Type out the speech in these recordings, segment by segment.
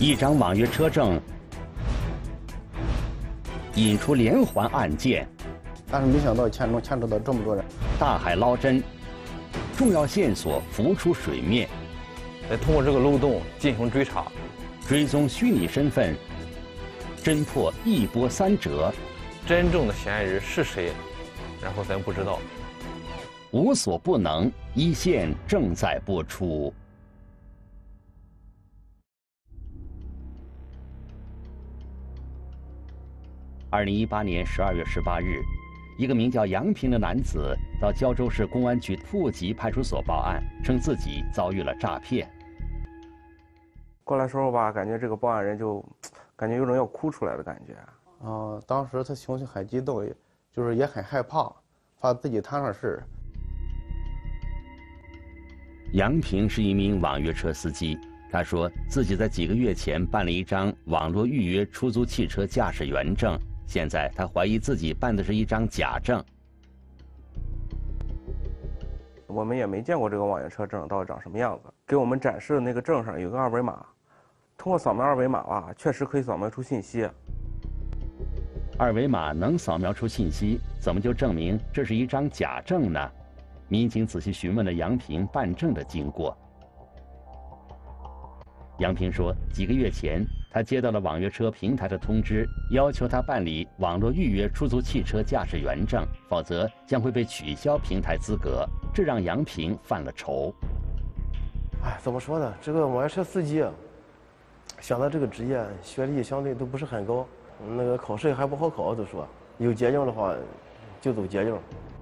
一张网约车证引出连环案件， 但是没想到牵扯到这么多人。 大海捞针，重要线索浮出水面， 再通过这个漏洞进行追查， 追踪虚拟身份，侦破一波三折， 真正的嫌疑人是谁，然后咱不知道。 无所不能，一线正在播出。2018年12月18日，一个名叫杨平的男子到胶州市公安局户籍派出所报案，称自己遭遇了诈骗。 过来时候吧，感觉这个报案人就感觉有种要哭出来的感觉。 当时他情绪很激动，就是也很害怕，怕自己摊上事。 杨平是一名网约车司机，他说自己在几个月前办了一张网络预约出租汽车驾驶员证，现在他怀疑自己办的是一张假证。 我们也没见过这个网约车证到底长什么样子，给我们展示的那个证上有个二维码，通过扫描二维码吧，确实可以扫描出信息。 二维码能扫描出信息，怎么就证明这是一张假证呢？民警仔细询问了杨平办证的经过。杨平说，几个月前他接到了网约车平台的通知，要求他办理网络预约出租汽车驾驶员证，否则将会被取消平台资格，这让杨平犯了愁。 怎么说呢？这个网约车司机，选择这个职业，学历相对都不是很高，那个考试还不好考，都说有捷径的话，就走捷径。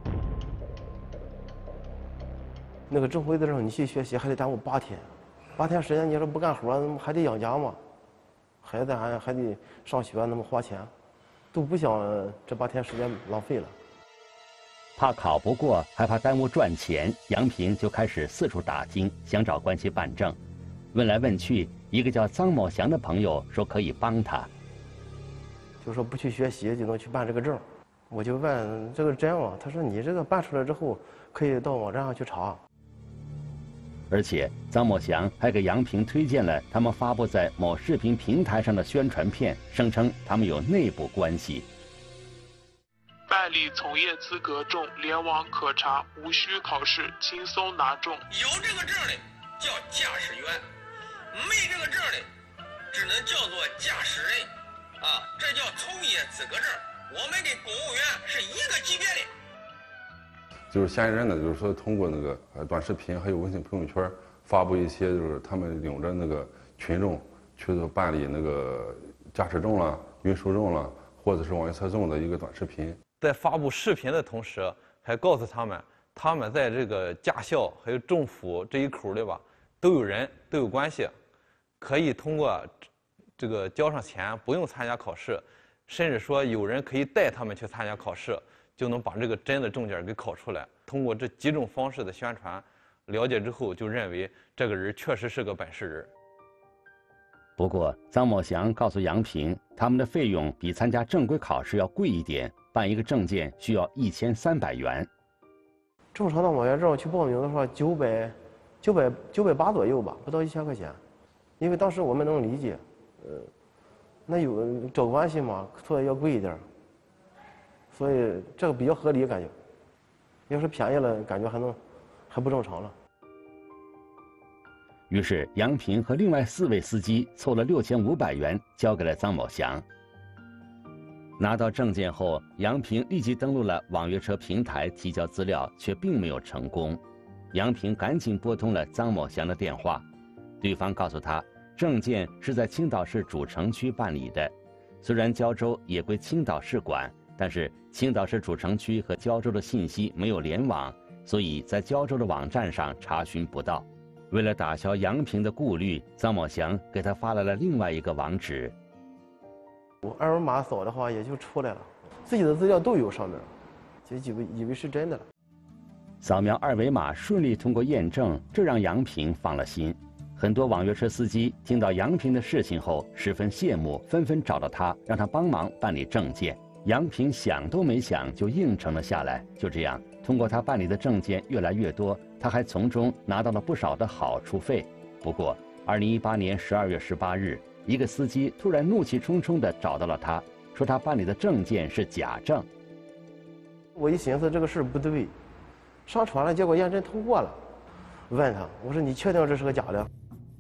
那个证会的时候，你去学习还得耽误8天，8天时间，你说不干活，还得养家嘛，孩子还得上学，那么花钱，都不想这8天时间浪费了。 怕考不过，还怕耽误赚钱，杨平就开始四处打听，想找关系办证。问来问去，一个叫张某祥的朋友说可以帮他， 就说不去学习就能去办这个证。我就问这个真吗？他说你这个办出来之后，可以到网站上去查。 而且张某祥还给杨平推荐了他们发布在某视频平台上的宣传片，声称他们有内部关系。 办理从业资格证，联网可查，无需考试，轻松拿证。 有这个证的叫驾驶员，没这个证的只能叫做驾驶人，这叫从业资格证。我们跟公务员是一个级别的。 就是嫌疑人呢，就是说通过那个短视频还有微信朋友圈发布一些，就是他们领着那个群众去办理那个驾驶证了、运输证了，或者是网约车证的一个短视频。 在发布视频的同时，还告诉他们在这个驾校还有政府这一口的吧，都有人都有关系，可以通过这个交上钱，不用参加考试，甚至说有人可以带他们去参加考试。就能把这个真的证件给考出来。通过这几种方式的宣传，了解之后就认为这个人确实是个本事人。 不过张某祥告诉杨平，他们的费用比参加正规考试要贵一点，办一个证件需要1300元。 正常的网约证去报名的话，980左右吧，不到1000块钱。因为当时我们能理解，那有找关系嘛，所以要贵一点。所以这个比较合理，感觉要是便宜了，感觉还不正常了。 于是杨平和另外4位司机凑了6500元交给了张某祥。拿到证件后，杨平立即登录了网约车平台提交资料，却并没有成功。杨平赶紧拨通了张某祥的电话，对方告诉他，证件是在青岛市主城区办理的，虽然胶州也归青岛市管，但是青岛市主城区和胶州的信息没有联网，所以在胶州的网站上查询不到。为了打消杨平的顾虑，张某祥给他发来了另外一个网址。 我二维码扫的话也就出来了，自己的资料都有上面，就以为是真的了。 扫描二维码顺利通过验证，这让杨平放了心。很多网约车司机听到杨平的事情后十分羡慕，纷纷找到他，让他帮忙办理证件。杨平想都没想就应承了下来。就这样，通过他办理的证件越来越多，他还从中拿到了不少的好处费。不过，2018年12月18日， 一个司机突然怒气冲冲地找到了他，说他办理的证件是假证。 我一寻思这个事不对，上传了，结果验证通过了。问他，我说你确定这是个假的？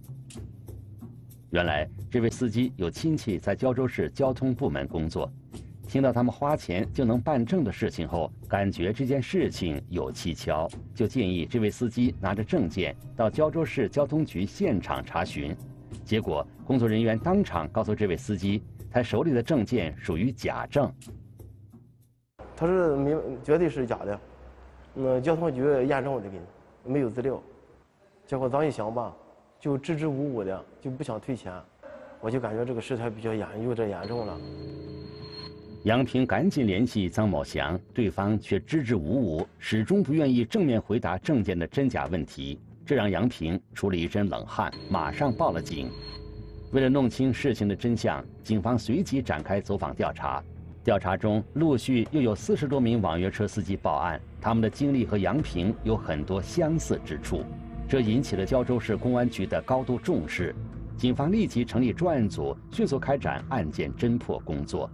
原来这位司机有亲戚在胶州市交通部门工作，听到他们花钱就能办证的事情后，感觉这件事情有蹊跷，就建议这位司机拿着证件到胶州市交通局现场查询。结果工作人员当场告诉这位司机，他手里的证件属于假证。 他说绝对是假的，交通局验证的给你，没有资料。结果咱一想吧，就支支吾吾的，就不想退钱。我就感觉这个事态比较有点严重了。 杨平赶紧联系臧某祥，对方却支支吾吾，始终不愿意正面回答证件的真假问题，这让杨平出了一身冷汗，马上报了警。为了弄清事情的真相，警方随即展开走访调查。调查中，陆续又有40多名网约车司机报案，他们的经历和杨平有很多相似之处，这引起了胶州市公安局的高度重视。警方立即成立专案组，迅速开展案件侦破工作。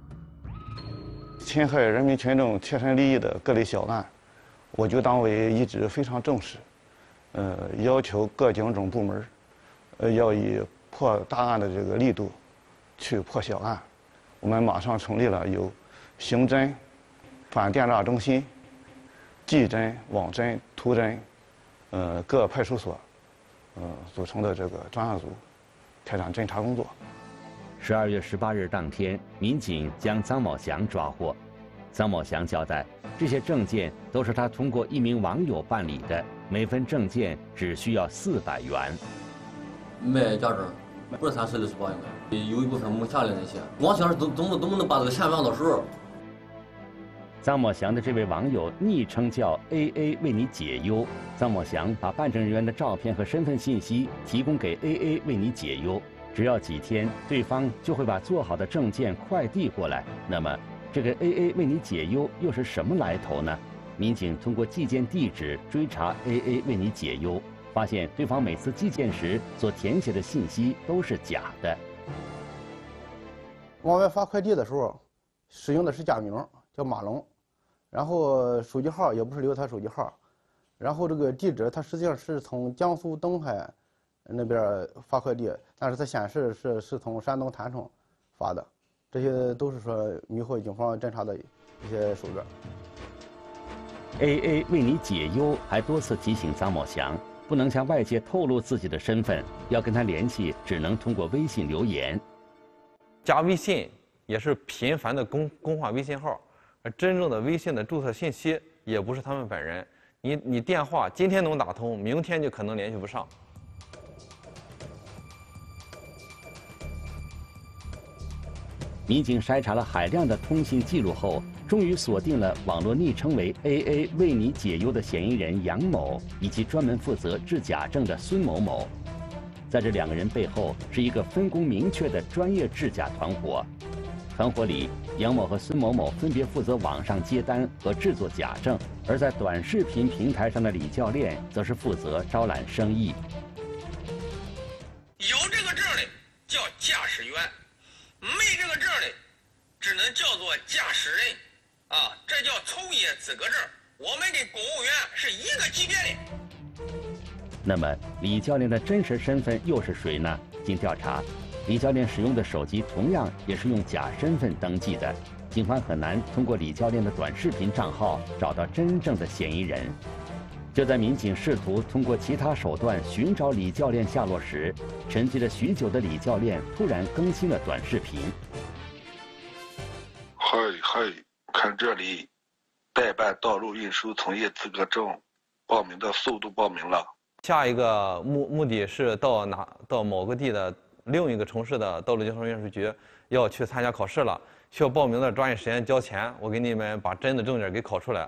侵害人民群众切身利益的各类小案，我局党委一直非常重视，要求各警种部门，要以破大案的这个力度去破小案。我们马上成立了有刑侦、反电诈中心、技侦、网侦、图侦，各派出所，组成的这个专案组，开展侦查工作。 12月18日当天，民警将臧某祥抓获。臧某祥交代，这些证件都是他通过一名网友办理的，每份证件只需要400元。 买假证不是3、4、68应该，有一部分没下来那些，光想是怎么能把这个钱往到手。 臧某祥的这位网友昵称叫 AA 为你解忧，臧某祥把办证人员的照片和身份信息提供给 AA 为你解忧，只要几天，对方就会把做好的证件快递过来。那么，这个 AA 为你解忧又是什么来头呢？民警通过寄件地址追查 AA 为你解忧，发现对方每次寄件时所填写的信息都是假的。 往外发快递的时候，使用的是假名，叫马龙，然后手机号也不是留他手机号，然后这个地址他实际上是从江苏东海那边发快递，但是它显示是从山东郯城发的，这些都是说迷惑警方侦查的一些手段。 AA 为你解忧还多次提醒臧某祥，不能向外界透露自己的身份，要跟他联系只能通过微信留言。 加微信也是频繁的更换微信号，而真正的微信的注册信息也不是他们本人。你电话今天能打通，明天就可能联系不上。 民警筛查了海量的通信记录后，终于锁定了网络昵称为 AA 为你解忧的嫌疑人杨某，以及专门负责制假证的孙某某。在这2个人背后，是一个分工明确的专业制假团伙。团伙里，杨某和孙某某分别负责网上接单和制作假证，而在短视频平台上的李教练则是负责招揽生意。 有这个证的叫驾驶员，没这个证的只能叫做驾驶人，啊，这叫从业资格证。我们跟公务员是一个级别的。 那么，李教练的真实身份又是谁呢？经调查，李教练使用的手机同样也是用假身份登记的，警方很难通过李教练的短视频账号找到真正的嫌疑人。就在民警试图通过其他手段寻找李教练下落时，沉寂了许久的李教练突然更新了短视频。 嗨，看这里，代办道路运输从业资格证报名的速度报名了。 下一个目的是到某个地的另一个城市的道路交通运输局要去参加考试了，需要报名的抓紧时间交钱，我给你们把真的证件给考出来。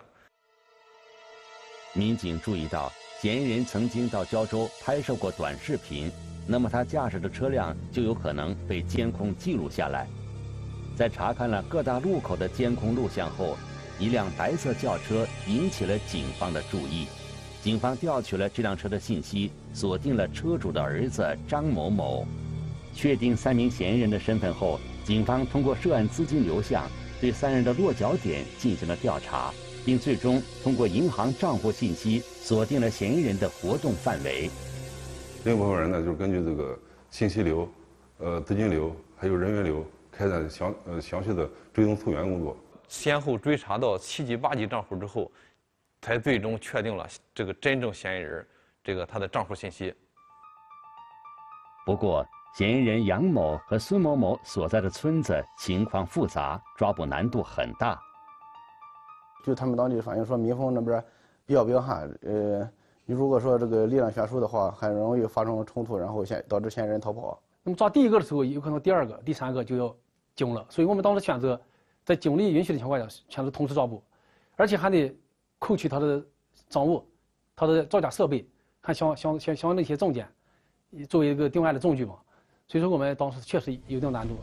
民警注意到，嫌疑人曾经到胶州拍摄过短视频，那么他驾驶的车辆就有可能被监控记录下来。在查看了各大路口的监控录像后，一辆白色轿车引起了警方的注意。警方调取了这辆车的信息，锁定了车主的儿子张某某。 确定3名嫌疑人的身份后，警方通过涉案资金流向，对3人的落脚点进行了调查，并最终通过银行账户信息锁定了嫌疑人的活动范围。 另一部分人呢，就是根据这个信息流、资金流还有人员流，开展详细的追踪溯源工作。 先后追查到7级、8级账户之后，才最终确定了这个真正嫌疑人他的账户信息。 不过，嫌疑人杨某和孙某某所在的村子情况复杂，抓捕难度很大。 就他们当地反映说，民风那边比较彪悍，你如果说这个力量悬殊的话，很容易发生冲突，然后导致嫌疑人逃跑。 那么抓第一个的时候，有可能第二个、第3个就要警了，所以我们当时选择在警力允许的情况下，选择同时抓捕，而且还得扣取他的赃物、他的造假设备，还相应的一些证件，作为一个定案的证据嘛。所以说我们当时确实有一定难度。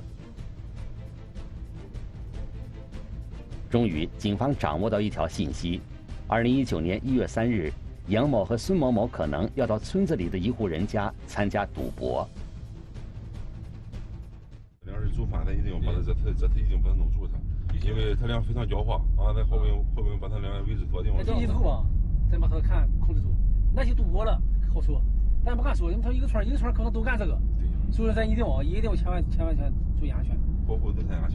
终于，警方掌握到一条信息：2019年1月3日，杨某和孙某某可能要到村子里的一户人家参加赌博。 2人主犯，咱一定要把这次一定不能弄住他，因为他俩非常狡猾啊，咱后面把他俩位置锁定了。 这一头吧，咱把他控制住。那些赌博了好说，但不敢说，因为他一个村可能都干这个。对。所以说咱一定要千万注意安全， 保护自身安全。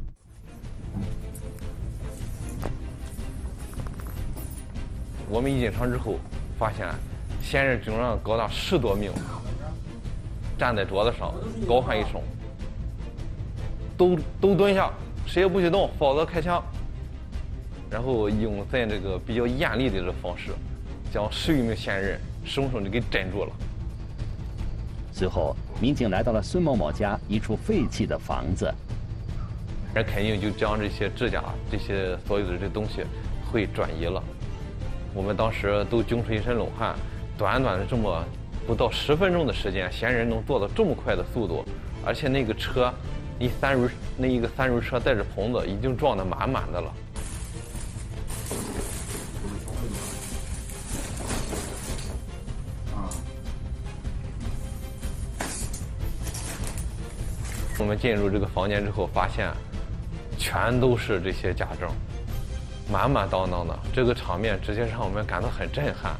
我们一进场之后，发现嫌疑人整整高达10多名，站在桌子上高喊一声：“都蹲下，谁也不许动，否则开枪。”然后用咱这个比较严厉的这方式，将10余名嫌疑人生生的给镇住了。 随后，民警来到了孙某某家一处废弃的房子， 人肯定就将这些指甲、这些所有的这东西会转移了。我们当时都惊出一身冷汗，短短的这么不到10分钟的时间，嫌疑人能做到这么快的速度，而且那个车，一个3轮车带着棚子已经装得满满的了。我们进入这个房间之后，发现全都是这些假证。满满当当的，这个场面直接让我们感到很震撼。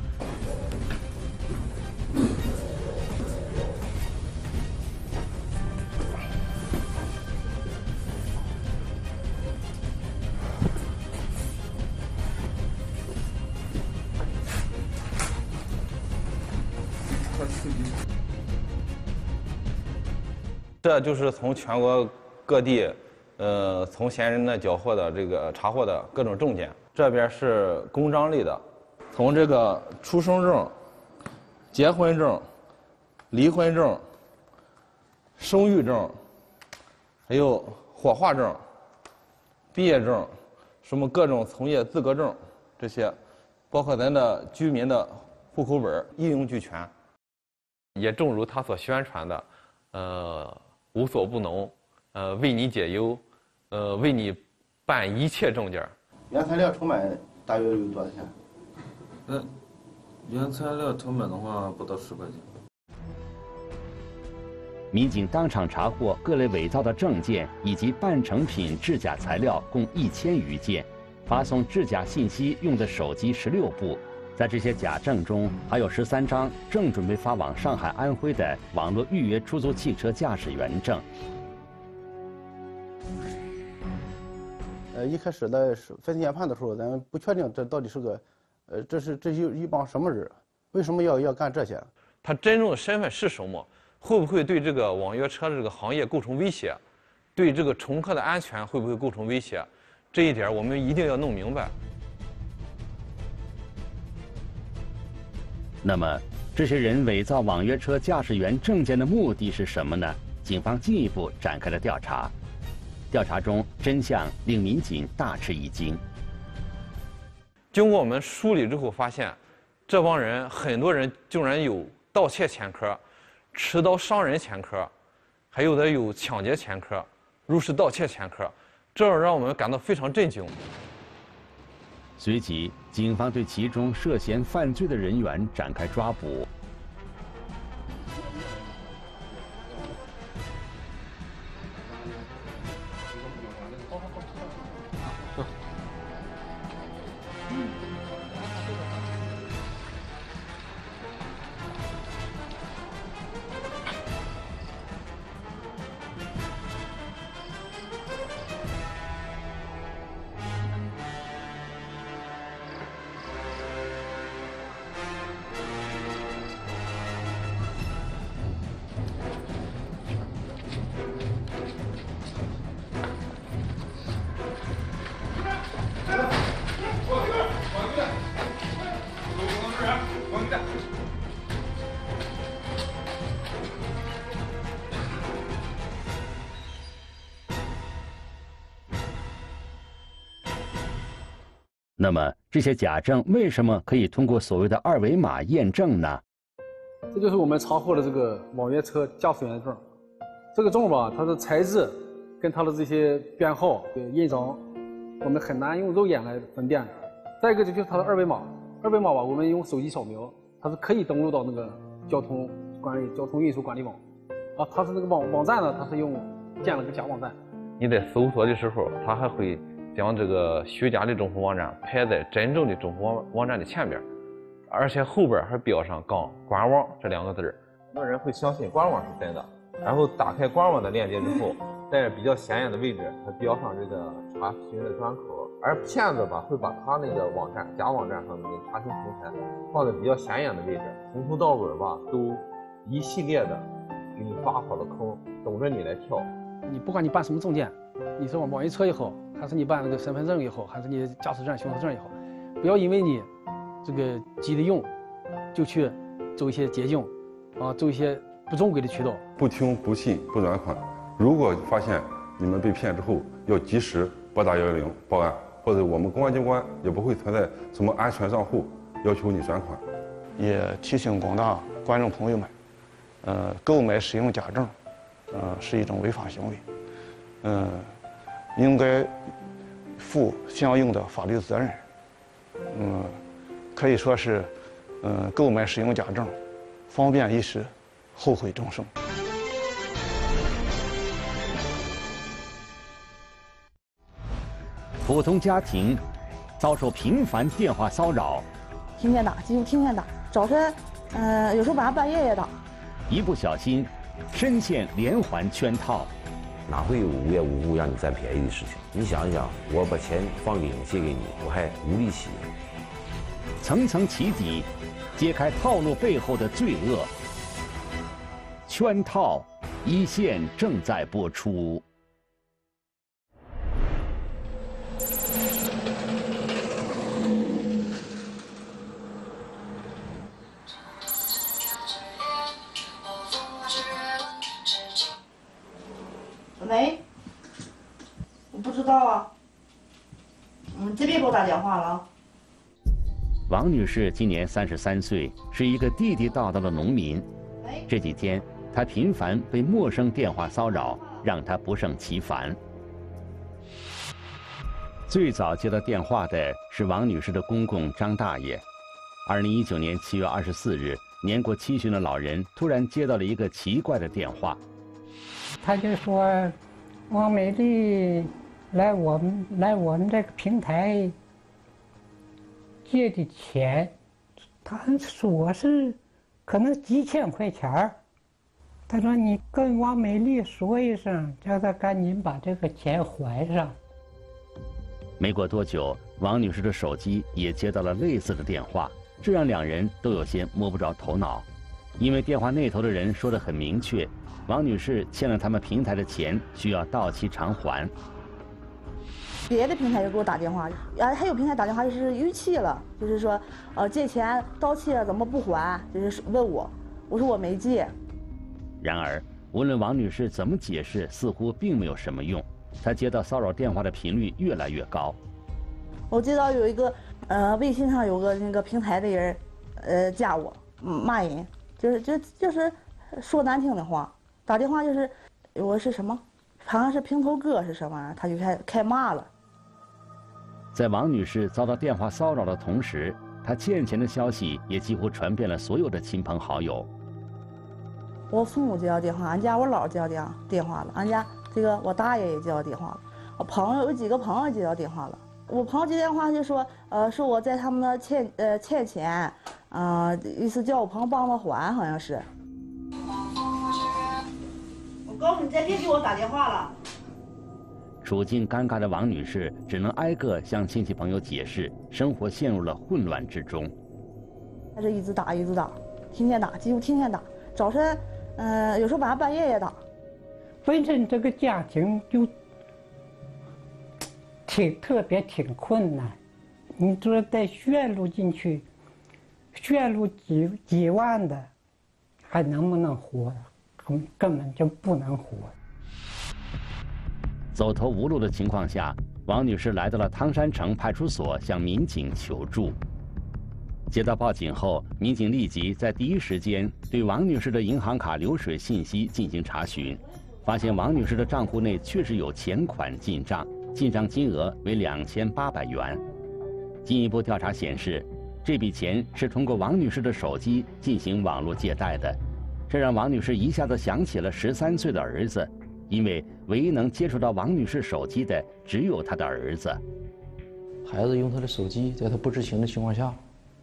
这就是从全国各地。从嫌疑人那缴获的查获的各种证件，这边是公章类的，从这个出生证、结婚证、离婚证、生育证，还有火化证、毕业证，什么各种从业资格证，这些，包括咱的居民的户口本，一应俱全。也正如他所宣传的，无所不能，为你解忧。为你办一切证件。 原材料成本大约有多少钱？ 原材料成本的话不到10块钱。 民警当场查获各类伪造的证件以及半成品制假材料共1000余件，发送制假信息用的手机16部。在这些假证中，还有13张正准备发往上海、安徽的网络预约出租汽车驾驶员证。 一开始在分析研判的时候，咱不确定这到底是个，这一帮什么人？为什么要干这些？ 他真正的身份是什么？会不会对这个网约车这个行业构成威胁？对这个乘客的安全会不会构成威胁？这一点我们一定要弄明白。 那么，这些人伪造网约车驾驶员证件的目的是什么呢？警方进一步展开了调查。调查中，真相令民警大吃一惊。 经过我们梳理之后，发现这帮人很多人竟然有盗窃前科、持刀伤人前科，还有的有抢劫前科、入室盗窃前科，这让我们感到非常震惊。 随即，警方对其中涉嫌犯罪的人员展开抓捕。 那么这些假证为什么可以通过所谓的二维码验证呢？ 这就是我们查获的这个网约车驾驶员证。这个证吧，它的材质跟它的这些编号、印章，我们很难用肉眼来分辨。再一个就是它的二维码，二维码吧，我们用手机扫描，它是可以登录到那个交通运输管理网。啊，它是那个网站呢，它是建了个假网站。 你在搜索的时候，它还会将这个虚假的政府网站排在真正的政府网站的前边，而且后边还标上“官网”这2个字儿。很多人会相信官网是真的，然后打开官网的链接之后，在比较显眼的位置，它标上这个查询的端口，而骗子吧会把他那个假网站上面的查询平台放在比较显眼的位置，从头到尾吧都一系列的给你挖好了坑，等着你来跳。 你不管你办什么证件，你是网约车也好，还是你办那个身份证也好，还是你驾驶证、行驶证也好，不要因为你这个急着用，就去走一些捷径，走一些不正规的渠道。 不听、不信、不转款。如果发现你们被骗之后，要及时拨打110报案，或者我们公安机关也不会存在什么安全账户要求你转款。 也提醒广大观众朋友们，购买使用假证，是一种违法行为，应该负相应的法律责任。可以说是，购买使用假证，方便一时，后悔终生。 普通家庭遭受频繁电话骚扰， 天天打，几乎天天打，早晨，有时候晚上半夜也打。 一不小心，深陷连环圈套。 哪会有无缘无故让你占便宜的事情？你想一想，我把钱放领借给你，我还无利息。 层层起底，揭开套路背后的罪恶。圈套，一线正在播出。 喂，我不知道啊。这别给我打电话了啊。 王女士今年33岁，是一个地地道道的农民。这几天，她频繁被陌生电话骚扰，让她不胜其烦。最早接到电话的是王女士的公公张大爷。2019年7月24日，年过70的老人突然接到了一个奇怪的电话。 他就说，王美丽来我们这个平台借的钱，他说是可能几千块钱儿。他说你跟王美丽说一声，叫他赶紧把这个钱还上。 没过多久，王女士的手机也接到了类似的电话，这让两人都有些摸不着头脑，因为电话那头的人说得很明确。王女士欠了他们平台的钱，需要到期偿还。 别的平台就给我打电话，还有平台打电话就是逾期了，就是说，借钱到期了怎么不还？就是问我，我说我没借。 然而，无论王女士怎么解释，似乎并没有什么用。她接到骚扰电话的频率越来越高。 我接到有一个，微信上有个那个平台的人，加我，骂人，就是说难听的话。打电话就是我是什么，好像是平头哥是什么玩意儿，他就开骂了。 在王女士遭到电话骚扰的同时，她欠钱的消息也几乎传遍了所有的亲朋好友。 我父母接到电话，俺家我姥接到电话了，俺家这个我大爷也接到电话了，我朋友有几个朋友接到电话了。我朋友接电话就说，说我在他们那欠钱，意思叫我朋友帮我还，好像是。我告诉你，再别给我打电话了。 处境尴尬的王女士只能挨个向亲戚朋友解释，生活陷入了混乱之中。 他是一直打，天天打，几乎天天打。早晨，有时候晚上半夜也打。 本身这个家庭就挺困难，你说再炫入进去，炫入几万的，还能不能活？根本就不能活。 走投无路的情况下， 王女士来到了汤山城派出所向民警求助。接到报警后，民警立即在第一时间对王女士的银行卡流水信息进行查询，发现王女士的账户内确实有钱款进账，进账金额为2800元。进一步调查显示，这笔钱是通过王女士的手机进行网络借贷的，这让王女士一下子想起了13岁的儿子，因为唯一能接触到王女士手机的只有她的儿子。 孩子用他的手机，在他不知情的情况下，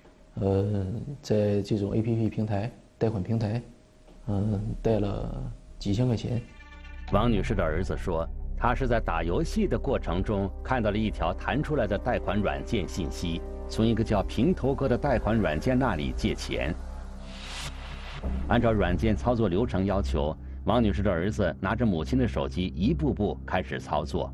在这种 APP 平台、贷款平台，贷了几千块钱。 王女士的儿子说，他是在打游戏的过程中看到了一条弹出来的贷款软件信息，从一个叫平头哥的贷款软件那里借钱。按照软件操作流程要求，王女士的儿子拿着母亲的手机一步步开始操作。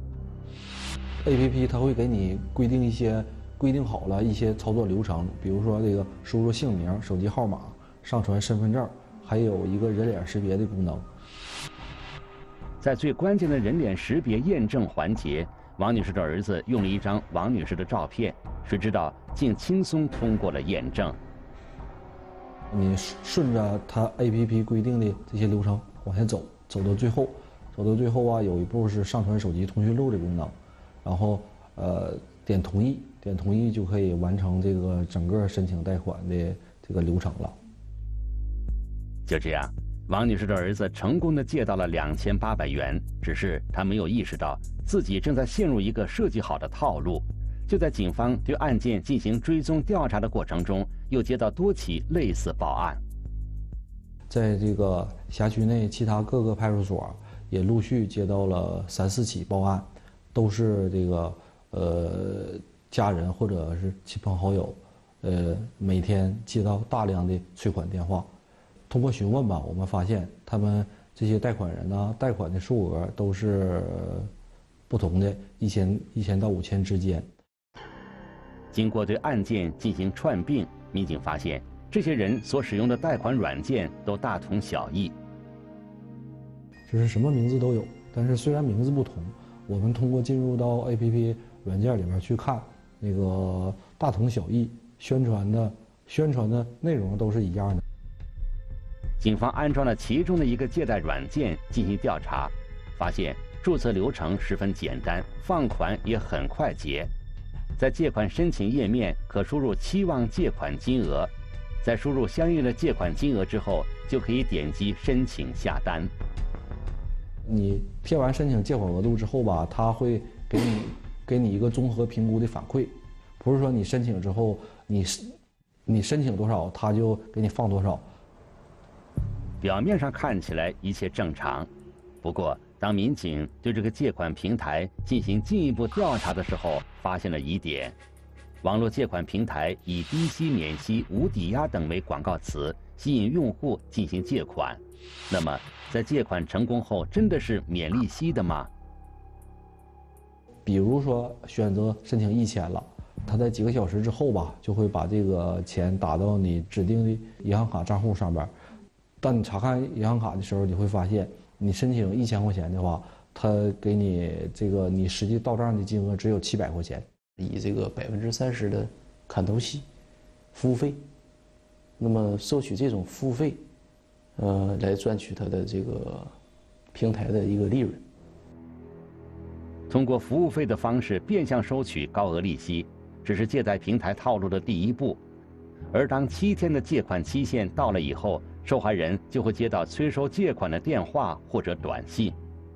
APP 它会给你规定好了一些操作流程，比如说这个输入姓名、手机号码、上传身份证，还有一个人脸识别的功能。 在最关键的人脸识别验证环节，王女士的儿子用了一张王女士的照片，谁知道竟轻松通过了验证。 你顺着它 APP 规定的这些流程往下走，走到最后啊，有一步是上传手机通讯录的功能，然后点同意就可以完成这个整个申请贷款的这个流程了。 就这样，王女士的儿子成功的借到了2800元，只是他没有意识到自己正在陷入一个设计好的套路。就在警方对案件进行追踪调查的过程中，又接到多起类似报案。 在这个辖区内，其他各个派出所也陆续接到了3、4起报案，都是这个家人或者是亲朋好友，每天接到大量的催款电话。通过询问吧，我们发现他们这些贷款人呢，贷款的数额都是不同的，1000到5000之间。 经过对案件进行串并，民警发现这些人所使用的贷款软件都大同小异， 就是什么名字都有，但是虽然名字不同，我们通过进入到 APP 软件里面去看，那个大同小异，宣传的内容都是一样的。 警方安装了其中的一个借贷软件进行调查，发现注册流程十分简单，放款也很快捷。在借款申请页面可输入期望借款金额，在输入相应的借款金额之后，就可以点击申请下单。 你填完申请借款额度之后吧，他会给你一个综合评估的反馈，不是说你申请之后你申请多少，他就给你放多少。 表面上看起来一切正常，不过当民警对这个借款平台进行进一步调查的时候，发现了疑点。网络借款平台以低息、免息、无抵押等为广告词，吸引用户进行借款。那么，在借款成功后，真的是免利息的吗？ 比如说选择申请1000了，他在几个小时之后吧，就会把这个钱打到你指定的银行卡账户上边。当你查看银行卡的时候，你会发现，你申请1000块钱的话，他给你这个你实际到账的金额只有700块钱， 以这个30%的砍头息服务费，那么收取这种服务费，来赚取他的这个平台的一个利润。 通过服务费的方式变相收取高额利息，只是借贷平台套路的第一步。而当7天的借款期限到了以后，受害人就会接到催收借款的电话或者短信。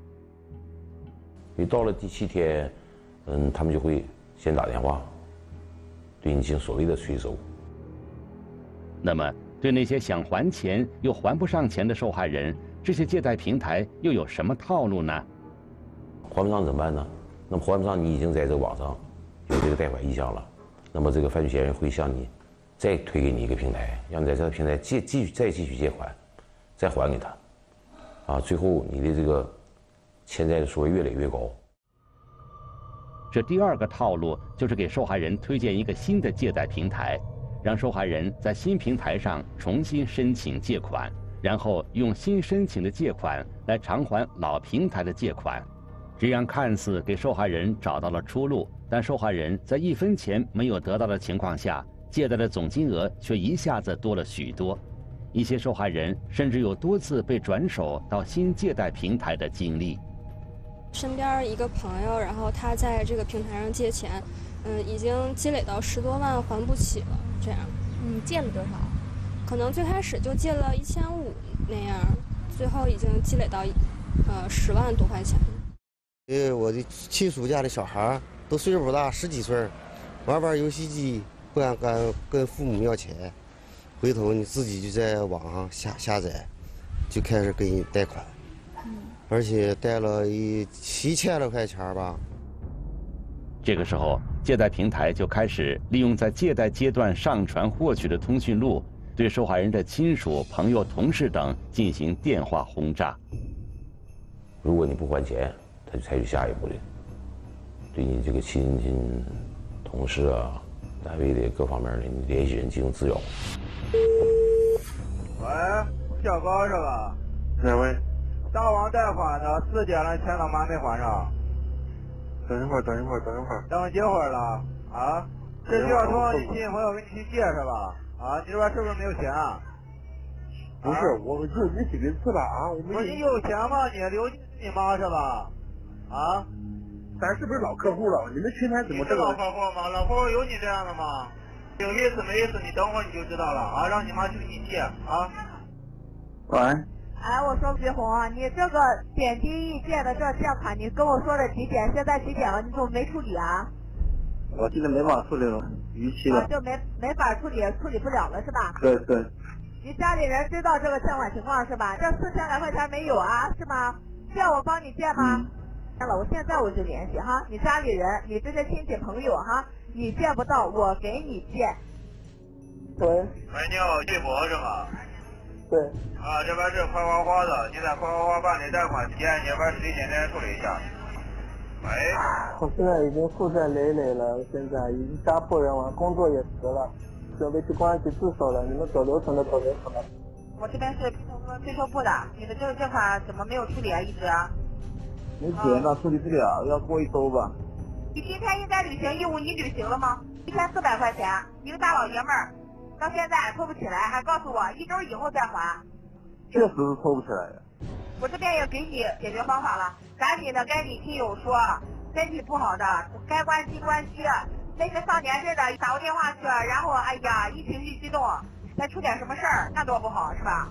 你到了第7天，他们就会先打电话，对你进行所谓的催收。 那么，对那些想还钱又还不上钱的受害人，这些借贷平台又有什么套路呢？ 还不上怎么办呢？那么还不上，你已经在这个网上有这个贷款意向了，那么这个犯罪嫌疑人会向你再推给你一个平台，让你在这个平台继续借款，再还给他，最后你的这个欠债的数额越来越高。 这第二个套路就是给受害人推荐一个新的借贷平台，让受害人在新平台上重新申请借款，然后用新申请的借款来偿还老平台的借款。 这样看似给受害人找到了出路，但受害人在1分钱没有得到的情况下，借贷的总金额却一下子多了许多。一些受害人甚至有多次被转手到新借贷平台的经历。 身边一个朋友，然后他在这个平台上借钱，已经积累到10多万还不起了，这样。 借了多少？ 可能最开始就借了1500那样，最后已经积累到10万多块钱。 我的亲属家的小孩都岁数不大，10几岁，玩游戏机，不敢跟父母要钱，回头你自己就在网上下载，就开始给你贷款，而且贷了7000多块钱吧。 这个时候，借贷平台就开始利用在借贷阶段上传获取的通讯录，对受害人的亲属、朋友、同事等进行电话轰炸。 如果你不还钱，他就采取下一步的，对你这个亲戚、同事啊、单位的各方面的联系人进行滋扰。 喂，小高是吧？ 哪位？ 大王贷款的4点了，钱怎么还没还上？ 等一会儿。 等几会儿了？啊？这需要通过你亲戚朋友给你去借是吧？啊，你这边是不是没有钱啊？ 不是，我是你几个字了啊？我说你有钱吗？你留你妈是吧？啊？ 咱是不是老客户了？你们平台怎么这个？ 老客户吗？老客户有你这样的吗？有意思没意思？你等会儿你就知道了啊！让你妈去给你借啊。 喂。 哎，我说徐红啊，你这个点滴易借的这借款，你跟我说的几点？现在几点了？你怎么没处理啊？ 我现在没法处理了，逾期了。 就没法处理不了了是吧？ 对。 你家里人知道这个欠款情况是吧？这4000来块钱没有啊？是吗？需要我帮你借吗？我现在我就联系哈，你家里人，你这些亲戚朋友哈，你借不到，我给你借。 喂， 你好，巨博是吧？ 对。 啊，这边是快花花的，你在快花花办理贷款前，你这边实际简单处理一下。喂。 我现在已经负债累累了，现在已经家破人亡，工作也辞了，准备去公安局自首了。你们走流程的。 我这边是税收部的，你的这个借款怎么没有处理啊？一直。 没钱了，处理不了，要过1周吧。 你今天应该履行义务，你履行了吗？1400块钱，一个大老爷们儿，到现在凑不起来，还告诉我1周以后再还。 确实是凑不起来呀。 我这边也给你解决方法了，赶紧的跟你亲友说，身体不好的该关机关机，那些上年纪的打过电话去，然后哎呀一情绪激动，再出点什么事儿，那多不好是吧？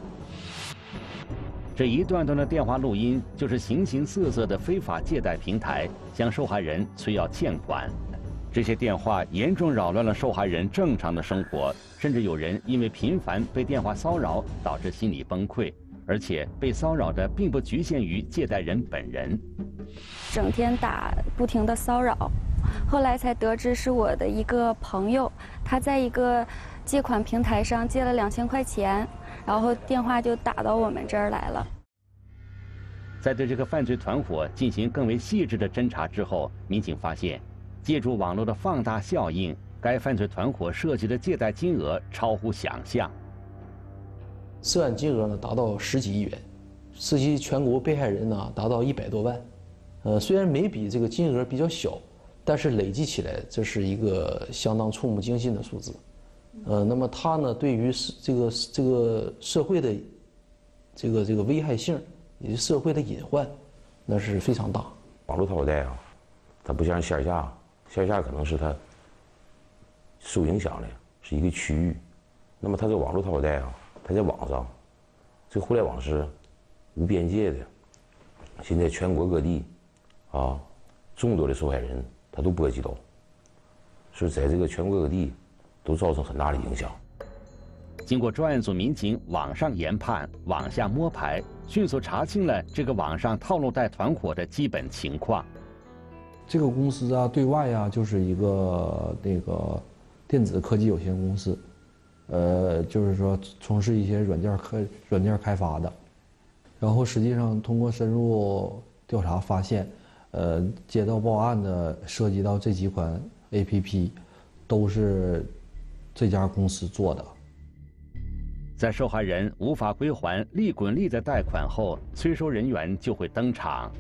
这一段段的电话录音，就是形形色色的非法借贷平台向受害人催要欠款。这些电话严重扰乱了受害人正常的生活，甚至有人因为频繁被电话骚扰导致心理崩溃，而且被骚扰的并不局限于借贷人本人。 整天打，不停的骚扰，后来才得知是我的一个朋友，他在一个借款平台上借了2000块钱，然后电话就打到我们这儿来了。 在对这个犯罪团伙进行更为细致的侦查之后，民警发现，借助网络的放大效应，该犯罪团伙涉及的借贷金额超乎想象。 涉案金额呢达到10几亿元，涉及全国被害人呢达到100多万。虽然每笔这个金额比较小，但是累计起来这是一个相当触目惊心的数字。那么它呢对于这个社会的这个危害性以及社会的隐患，那是非常大。 网络讨好贷啊，它不像线下，线下可能是它受影响的是一个区域，那么它这网络讨好贷啊，它在网上，这个互联网是无边界的，现在全国各地啊，众多的受害人他都波及到，所以在这个全国各地都造成很大的影响。 经过专案组民警网上研判、网下摸排，迅速查清了这个网上套路贷团伙的基本情况。 这个公司啊，对外啊就是一个电子科技有限公司，就是说从事一些软件开发的。然后实际上通过深入调查发现，接到报案的涉及到这几款 APP， 都是这家公司做的。 在受害人无法归还利滚利的贷款后，催收人员就会登场。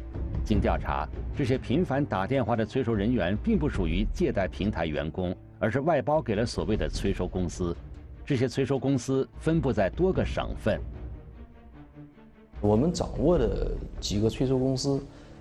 经调查，这些频繁打电话的催收人员并不属于借贷平台员工，而是外包给了所谓的催收公司。这些催收公司分布在多个省份。 我们掌握的几个催收公司，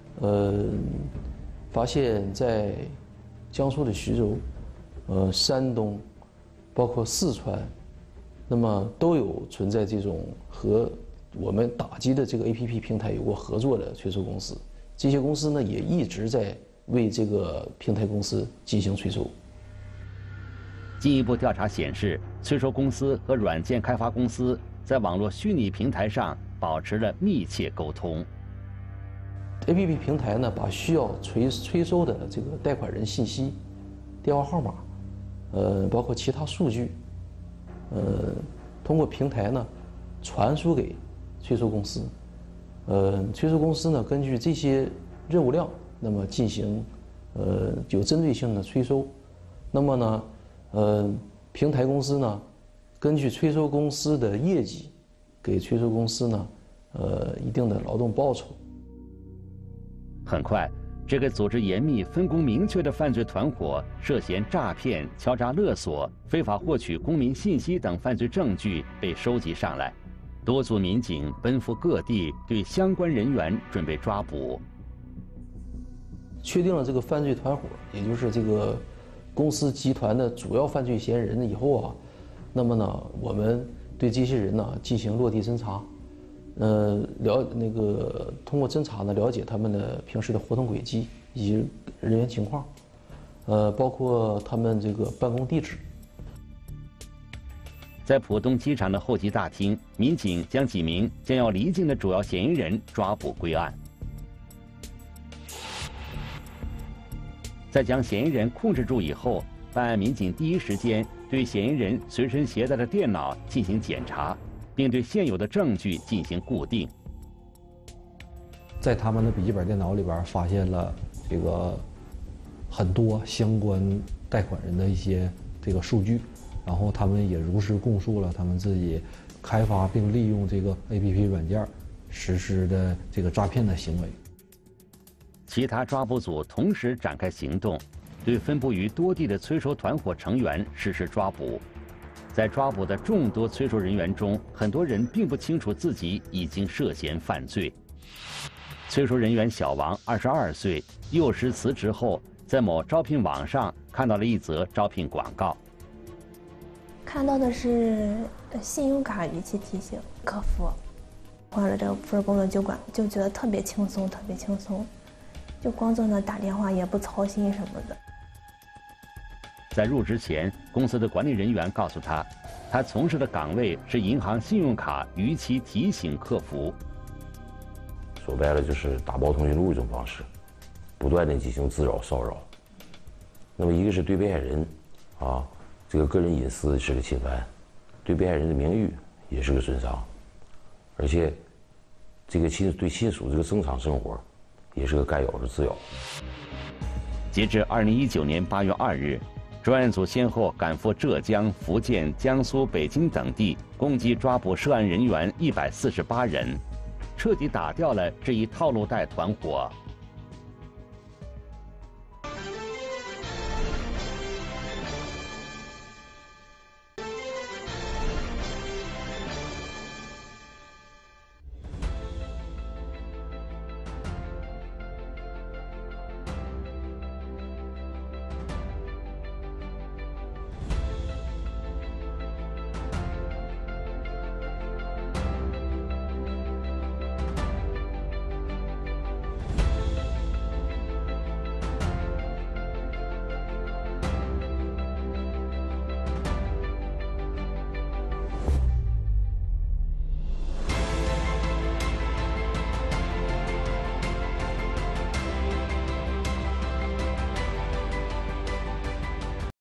发现在江苏的徐州、山东，包括四川，那么都有存在这种和我们打击的这个 APP 平台有过合作的催收公司。这些公司呢，也一直在为这个平台公司进行催收。 进一步调查显示，催收公司和软件开发公司在网络虚拟平台上保持了密切沟通。 APP 平台呢，把需要催收的这个贷款人信息、电话号码，包括其他数据，通过平台呢传输给催收公司。催收公司呢，根据这些任务量，那么进行有针对性的催收。那么呢，平台公司呢，根据催收公司的业绩，给催收公司呢，一定的劳动报酬。 很快，这个组织严密、分工明确的犯罪团伙涉嫌诈骗、敲诈勒索、非法获取公民信息等犯罪证据被收集上来。多组民警奔赴各地，对相关人员准备抓捕。 确定了这个犯罪团伙，也就是这个公司集团的主要犯罪嫌疑人以后啊，那么呢，我们对这些人呢进行落地侦查，通过侦查呢了解他们的平时的活动轨迹以及人员情况，包括他们这个办公地址。 在浦东机场的候机大厅，民警将几名将要离境的主要嫌疑人抓捕归案。在将嫌疑人控制住以后，办案民警第一时间对嫌疑人随身携带的电脑进行检查，并对现有的证据进行固定。 在他们的笔记本电脑里边发现了这个很多相关贷款人的一些这个数据，然后他们也如实供述了他们自己开发并利用这个 APP 软件实施的这个诈骗的行为。 其他抓捕组同时展开行动，对分布于多地的催收团伙成员实施抓捕。在抓捕的众多催收人员中，很多人并不清楚自己已经涉嫌犯罪。催收人员小王22岁，幼师辞职后，在某招聘网上看到了一则招聘广告。 看到的是信用卡逾期提醒客服，换了这个份工作就觉得特别轻松，特别轻松，就光在那打电话也不操心什么的。 在入职前，公司的管理人员告诉他，他从事的岗位是银行信用卡逾期提醒客服。 说白了就是打包通讯录一种方式，不断的进行滋扰骚扰。那么一个是对被害人啊，这个个人隐私是个侵犯，对被害人的名誉也是个损伤，而且这个对亲属这个正常生活也是个干扰和滋扰。 截至2019年8月2日，专案组先后赶赴浙江、福建、江苏、北京等地，共计抓捕涉案人员148人，彻底打掉了这一套路贷团伙。